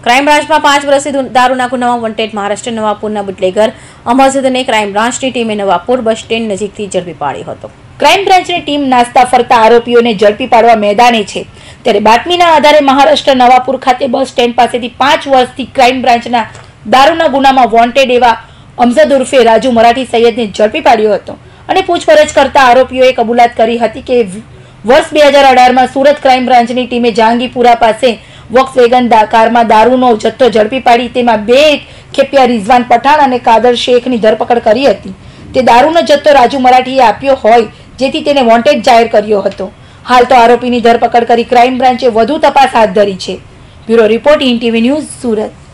Crime બ્રાન્ચમાં 5 વર્ષથી દારૂના ગુનામાં વોન્ટેડ મહારાષ્ટ્ર નવાપુરના બુટલેગર અમરજદને ક્રાઇમ બ્રાન્ચની ટીમે નવાપુર બસ સ્ટેન્ડ નજીકથી ઝડપી પાડ્યો હતો। ક્રાઇમ બ્રાન્ચની ટીમ નાસ્તા ફરતા આરોપીઓને ઝડપી પાડવા મેદાને છે, ત્યારે બાતમીના આધારે મહારાષ્ટ્ર નવાપુર ખાતે બસ સ્ટેન્ડ પાસેથી 5 વર્ષથી ક્રાઇમ બ્રાન્ચના દારૂના ગુનામાં વોન્ટેડ એવા અમજદ ઉર્ફે રાજુ મરાઠી સૈયદને ઝડપી પાડ્યો હતો અને પૂછપરછ કરતા આરોપીઓએ કબૂલાત કરી હતી કે વર્ષ 2018માં સુરત ક્રાઇમ બ્રાન્ચની ટીમે જહાંગીરપુરા પાસે વોક્સવેગન કારમાં દારૂનો જથ્થો ઝડપી પાડી તેમાં 2 ખેપિયા રિઝવાન પઠાણ અને કાદર શેખની ધરપકડ કરી હતી। તે દારૂનો જથ્થો રાજુ મરાઠીએ આપ્યો હોય જેથી તેને વોન્ટેડ જાહેર કર્યો હતો। હાલ તો આરોપીની ધરપકડ કરી ક્રાઇમ બ્રાન્ચે વધુ તપાસ હાથ ધરી છે। Bureau report, IN TV news, Surat.